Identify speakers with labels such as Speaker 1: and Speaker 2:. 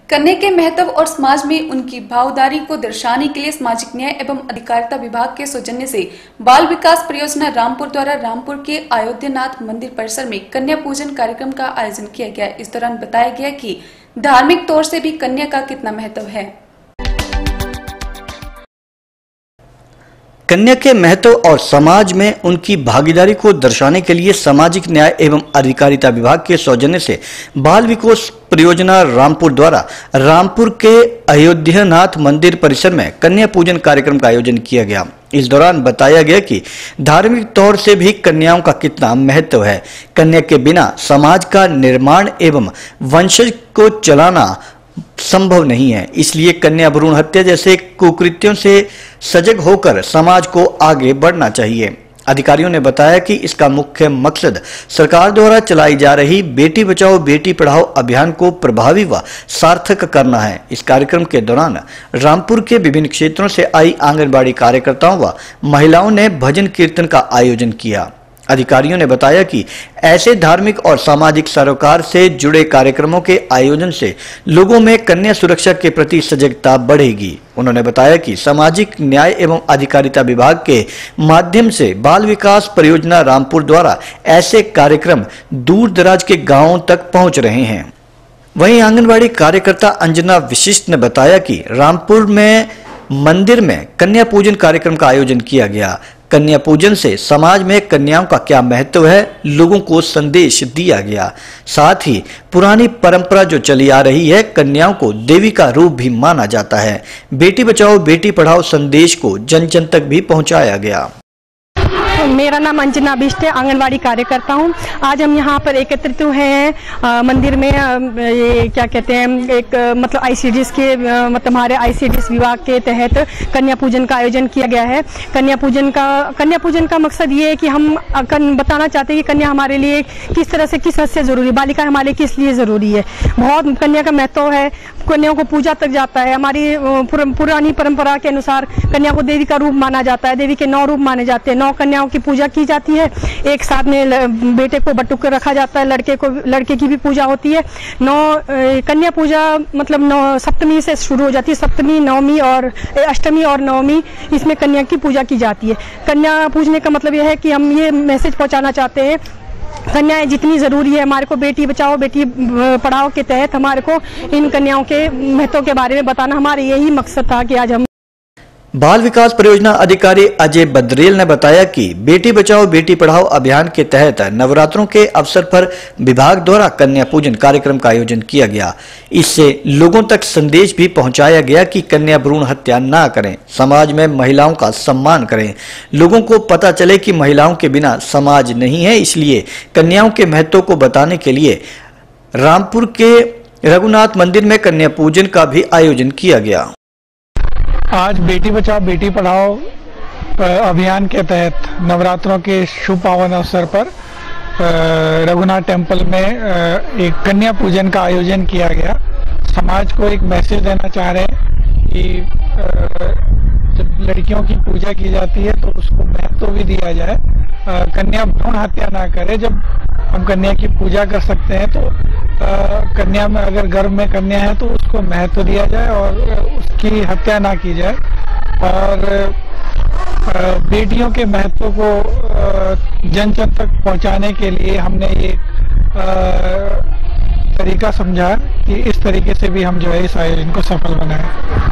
Speaker 1: कन्या के महत्व और समाज में उनकी भावदारी को दर्शाने के लिए सामाजिक न्याय एवं अधिकारिता विभाग के सौजन्य से बाल विकास परियोजना रामपुर द्वारा रामपुर के अयोध्यानाथ मंदिर परिसर में कन्या पूजन कार्यक्रम का आयोजन किया गया। इस दौरान बताया गया कि धार्मिक तौर से भी कन्या का कितना महत्व है।
Speaker 2: कन्या के महत्व और समाज में उनकी भागीदारी को दर्शाने के लिए सामाजिक न्याय एवं अधिकारिता विभाग के सौजन्य से बाल विकास परियोजना रामपुर द्वारा रामपुर के अयोध्यानाथ मंदिर परिसर में कन्या पूजन कार्यक्रम का आयोजन किया गया। इस दौरान बताया गया कि धार्मिक तौर से भी कन्याओं का कितना महत्व है। कन्या के बिना समाज का निर्माण एवं वंशज को चलाना संभव नहीं है, इसलिए कन्या भ्रूण हत्या जैसे कुकृत्यों से सजग होकर समाज को आगे बढ़ना चाहिए। अधिकारियों ने बताया कि इसका मुख्य मकसद सरकार द्वारा चलाई जा रही बेटी बचाओ बेटी पढ़ाओ अभियान को प्रभावी व सार्थक करना है। इस कार्यक्रम के दौरान रामपुर के विभिन्न क्षेत्रों से आई आंगनबाड़ी कार्यकर्ताओं व महिलाओं ने भजन कीर्तन का आयोजन किया। अधिकारियों ने बताया कि ऐसे धार्मिक और सामाजिक सरोकार से जुड़े कार्यक्रमों के आयोजन से लोगों में कन्या सुरक्षा के प्रति सजगता बढ़ेगी। उन्होंने बताया कि सामाजिक न्याय एवं अधिकारिता विभाग के माध्यम से बाल विकास परियोजना रामपुर द्वारा ऐसे कार्यक्रम दूर दराज के गांवों तक पहुंच रहे हैं। वहीं आंगनबाड़ी कार्यकर्ता अंजना विशिष्ट ने बताया कि रामपुर में मंदिर में कन्या पूजन कार्यक्रम का आयोजन किया गया। कन्या पूजन से समाज में कन्याओं का क्या महत्व है, लोगों को संदेश दिया गया। साथ ही पुरानी परंपरा जो चली आ रही है, कन्याओं को देवी का रूप भी माना जाता है। बेटी बचाओ बेटी पढ़ाओ संदेश को जन जन तक भी पहुंचाया गया।
Speaker 3: मेरा नाम अंजना बिष्ट है, आंगनवाड़ी कार्यकर्ता हूँ। आज हम यहाँ पर एकत्रित हुए हैं मंदिर में। ये क्या कहते हैं, एक मतलब आईसीडीएस के मतलब हमारे आईसीडीएस विभाग के तहत कन्या पूजन का आयोजन किया गया है। कन्या पूजन का मकसद ये है कि हम बताना चाहते हैं कि कन्या हमारे लिए किस तरह से, किस हद से जरूरी, बालिका हमारे लिए किस लिए जरूरी है। बहुत कन्या का महत्व है, कन्याओं को पूजा तक जाता है। हमारी पुरानी परंपरा के अनुसार कन्या को देवी का रूप माना जाता है। देवी के 9 रूप माने जाते हैं, 9 कन्याओं की पूजा की जाती है। एक साथ में बेटे को बटुक कर रखा जाता है, लड़के की भी पूजा होती है। 9 कन्या पूजा मतलब 9 सप्तमी से शुरू हो जाती है। सप्तमी, नवमी और अष्टमी और नवमी इसमें कन्या की पूजा की जाती है। कन्या पूजने का मतलब यह है कि हम ये मैसेज पहुंचाना चाहते हैं, कन्याएं जितनी जरूरी है हमारे को, बेटी बचाओ बेटी पढ़ाओ के तहत हमारे को इन कन्याओं के महत्व के बारे में बताना, हमारे यही मकसद था कि आज हम।
Speaker 2: बाल विकास परियोजना अधिकारी अजय बद्रेल ने बताया कि बेटी बचाओ बेटी पढ़ाओ अभियान के तहत नवरात्रों के अवसर पर विभाग द्वारा कन्या पूजन कार्यक्रम का आयोजन किया गया। इससे लोगों तक संदेश भी पहुंचाया गया कि कन्या भ्रूण हत्या ना करें, समाज में महिलाओं का सम्मान करें। लोगों को पता चले कि महिलाओं के बिना समाज नहीं है, इसलिए कन्याओं के महत्व को बताने के लिए रामपुर के रघुनाथ मंदिर में कन्या पूजन का भी आयोजन किया गया।
Speaker 4: आज बेटी बचाओ बेटी पढ़ाओ अभियान के तहत नवरात्रों के शुभ पावन अवसर पर रघुनाथ टेम्पल में एक कन्या पूजन का आयोजन किया गया। समाज को एक मैसेज देना चाह रहे हैं कि जब लड़कियों की पूजा की जाती है तो उसको महत्व भी दिया जाए। कन्या भ्रूण हत्या ना करे। जब हम कन्या की पूजा कर सकते हैं तो कन्या में अगर गर्भ में कन्या है तो उसको महत्व दिया जाए और उसकी हत्या ना की जाए। और बेटियों के महत्व को जन जन तक पहुंचाने के लिए हमने ये तरीका समझा कि इस तरीके से भी हम जो है इस आयोजन को सफल बनाएं।